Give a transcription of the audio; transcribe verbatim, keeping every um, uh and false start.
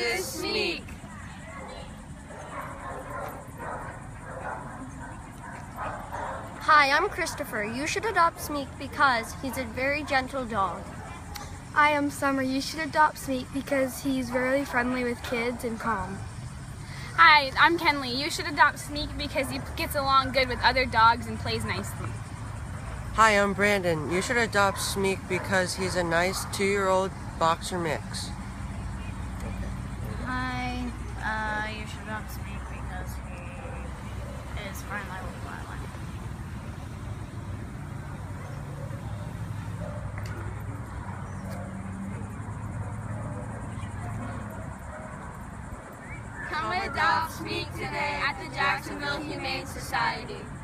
is Smeek. Hi, I'm Christopher. You should adopt Smeek because he's a very gentle dog. I am Summer. You should adopt Smeek because he's very friendly with kids and calm. Hi, I'm Kenley. You should adopt Smeek because he gets along good with other dogs and plays nicely. Hi, I'm Brandon. You should adopt Smeek because he's a nice two-year-old boxer mix. Hi, uh, you should adopt Smeek because he is friendly with wildlife. Come adopt Smeek today at the Jacksonville Humane Society.